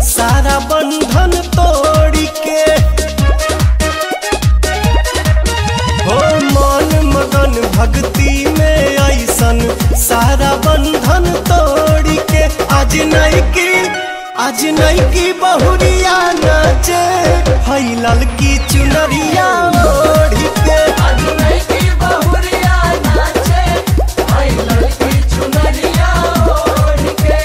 सारा बंधन तोड़ के। हो मन मगन भक्ति में ऐसन सारा बंधन तोड़ के। आज नहीं की बहुरिया नाचे हई ललकी चुनरिया ओढ़ के। आज नहीं की बहुरिया नाचे हई ललकी चुनरिया ओढ़ के।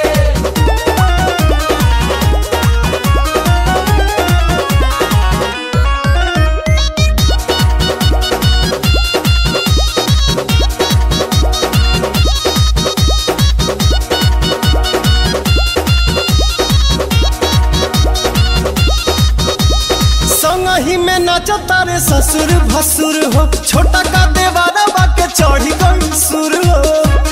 संगही में नाचता रे ससुर भसुर हो, छोटा का देवारा बाके चढ़ी गई सुर हो।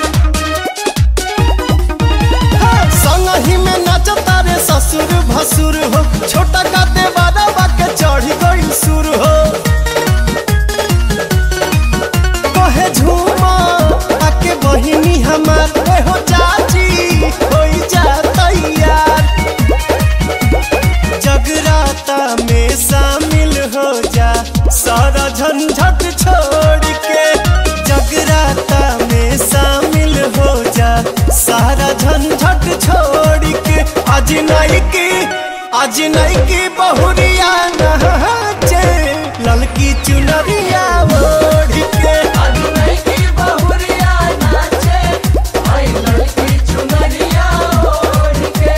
संगही में नाचता रे ससुर भसुर हो, छोटा का देवारा बाके चढ़ी गई सुर हो। कहे झूमा आके बहिनी हमार हो चाची होई जा तैयार। जगराता में शामिल हो जा सारा झंझट छोड़ के। जगराता में शामिल हो जा सारा झंझट छोड़ के। आज नहीं की बहुरिया नाचे ललकी चुनरिया ओढ़ के। आज नहीं की बहुरिया नाचे हई ललकी चुनरिया ओढ़ के।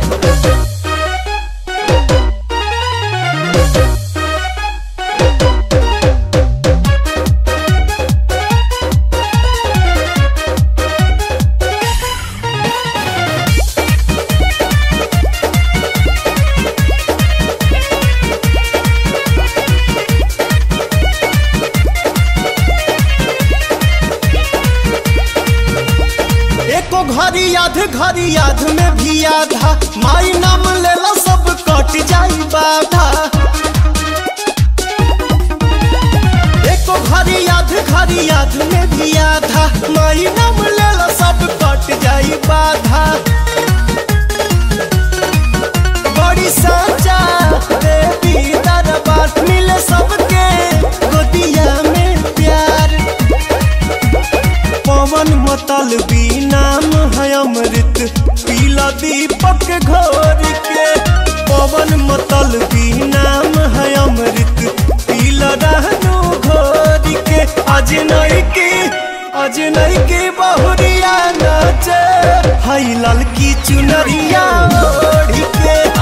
एको घड़ी याद में भी आधा माई नाम लेला सब कट जाई बाधा। एको घड़ी याद में भी आधा माई नाम लेला सब कट जाई बाधा। बड़ी साचा देवी दरबार मिले सबके गोदिया में प्यार। पवन मतलबी नाम है अमृत पीला दीपक घोर के। पवन मतलबी नाम है अमृत पीला रहनु घोर के। आज नहीं की बहुरिया नाचे हई ललकी चुनरिया ओढ़ के।